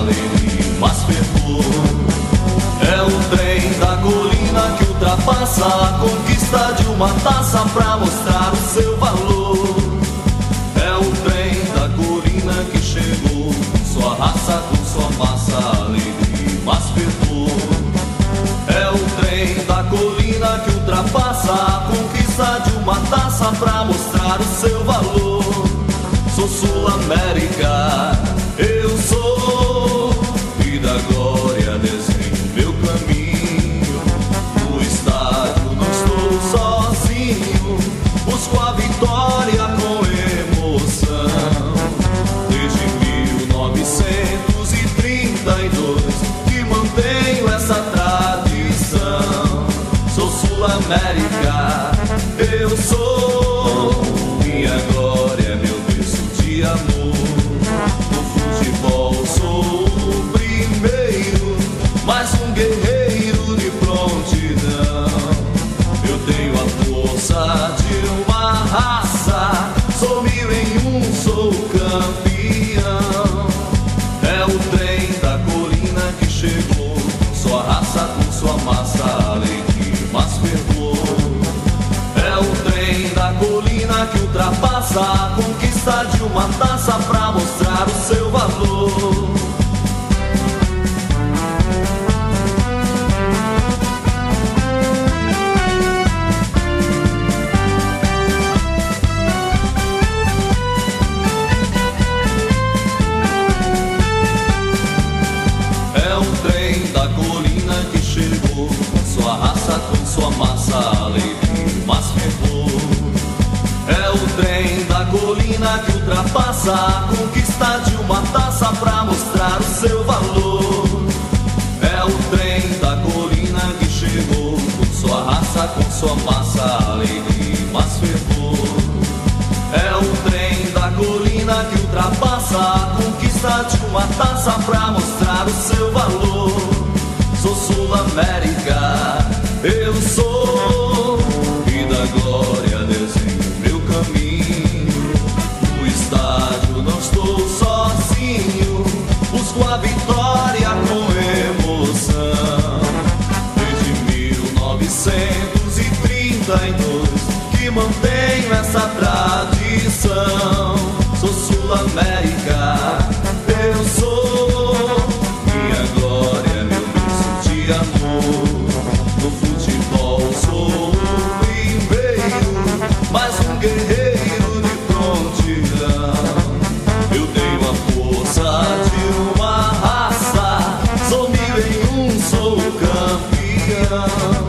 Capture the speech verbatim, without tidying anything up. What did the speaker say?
alegre, mas fervor. É o trem da colina que ultrapassa a conquista de uma taça pra mostrar o seu valor. É o trem da colina que chegou com sua raça, com sua massa alegre, mas fervor. É o trem da colina que ultrapassa a conquista de uma taça pra mostrar o seu valor. Sou Sul-América, eu sou, e da glória desenho meu caminho. No estádio não estou sozinho, busco a vitória com emoção. Desde mil novecentos e trinta e dois que mantenho essa tradição. Sou Sul-América, eu sou, minha glória é meu berço de amor. No futebol sou o primeiro, mais um guerreiro de prontidão. Eu tenho a força de uma raça, sou mil em um, sou campeão. É o trem da colina que chegou com sua raça, com sua massa alegre, mas fervor. É o trem da colina que ultrapassa a conquista de uma taça pra mostrar o seu valor. É o trem da colina que chegou com sua raça, com sua massa alegre, mas fervor. É o trem da colina que ultrapassa a conquista de uma taça pra mostrar o seu valor. É o trem da colina que chegou com sua raça, com sua massa alegre, mas fervor. É o trem da colina que ultrapassa a conquista de uma taça pra mostrar o seu valor. Sou Sul-América, eu sou, e da glória desenho meu caminho. No estádio não estou sozinho, busco a vitória com emoção. Desde mil novecentos e trinta e dois que mantenho essa tradição. Sou Sul-América, eu sou, minha glória é meu berço de amor. No futebol sou o primeiro, mais um guerreiro de prontidão. Eu tenho a força de uma raça, sou mil em um, sou campeão.